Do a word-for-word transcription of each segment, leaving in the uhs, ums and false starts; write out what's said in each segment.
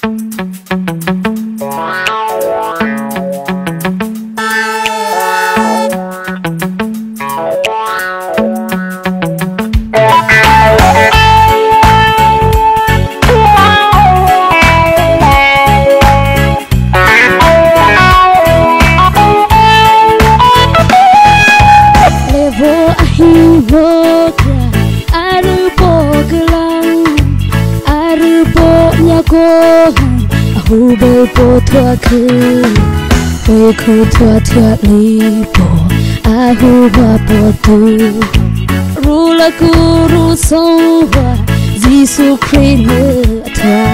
Hu bê bô thua khư Bê khu thua thua lý bô A hu hoa bô tu Ru la ku ru song hoa Giêsu Christ mơ thua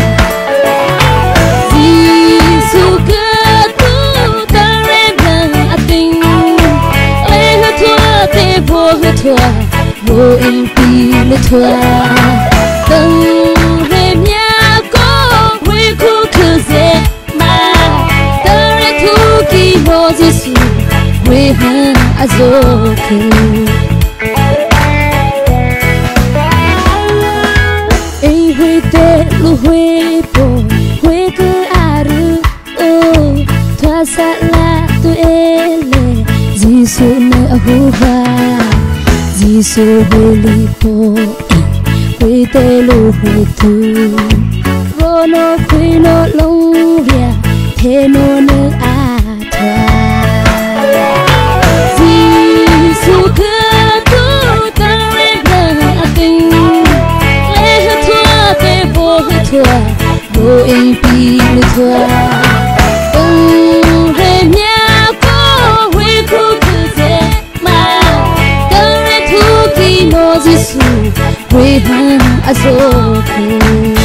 Giêsu cơ tu ta rem nâng a tình Lê hư thua tê bô hư thua Bô in pi mơ thua Tân rem nha cô Huy khu khư dê ma Tơ rê thu kỳ hô Giêsu Huy hân a dô khư Ê huy tê lu huy bồ Huy cơ a rư ô Thoa sa la tu ê lê Giêsu nê a hu va Giêsu huy li bồ Huy tê lu huy tu Vô nô khuy nô lông rìa Thế nô nơ a thoa Giêsu cơ tu ta rê nâng a tình Lê hư thua tê vô hư thua Vô in pi lư thua Tân rê nha cô huy khu khư dê ma Tân rê thu kỳ nô Giêsu Huy hân a dô khư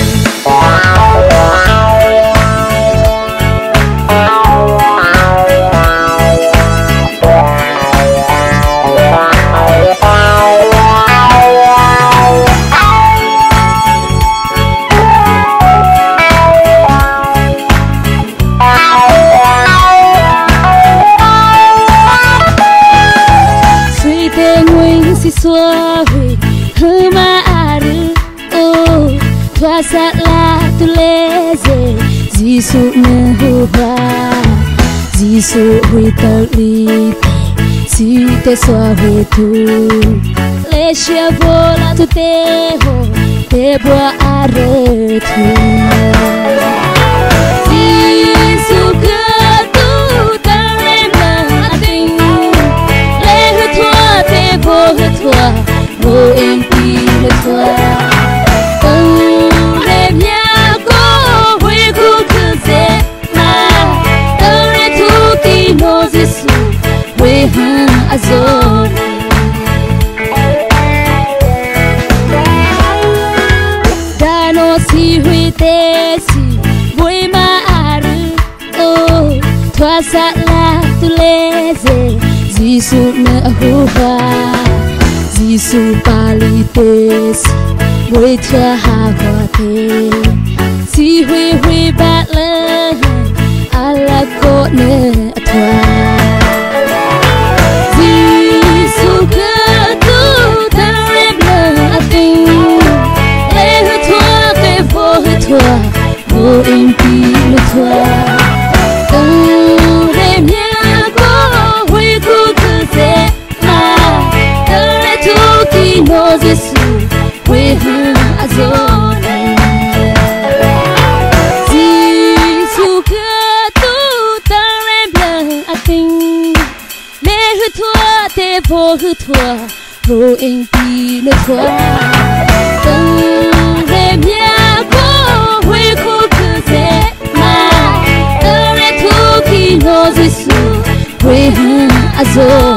Suy tê nguyên si xua huy hư ma a rư ô Thoa sa la tu lê dê Giêsu nê hư va Giêsu huy tơ li tê Si tê xoa huy tu Lê xia vô la tu tê hô Tê bua a rê tu Giêsu cơ tu ta rem nâng a tình Lê hư thua tê vô hư thua Vô in pi lư thua Tân rem nha cô huy khu khư dê ma Tân rê thu kỳ nô Giêsu Huy hân a dô Đa nô si huy tê si Vui ma a rư ô Thoa sa la tu lê dê Giêsu nê a hu va Giêsu pa li tê si Vui thua ha hoa tê Si huy huy bát lơ A la cô nê a thoa Giêsu cơ tu ta rem nâng a tình Lê hư thua tê vô hư thua Vô in pi lư thua Tân rem nha cô huy khu khư dê ma Tân rê thu kỳ nô Giêsu Huy hân a dô Giêsu cơ tu ta rem nâng a tình Lê hư thua tê vô hư thua Vô in pi lư thua Tân rem nha cô huy khu khư dê ma Tân rê thu kỳ nô Giêsu Huy hân a dô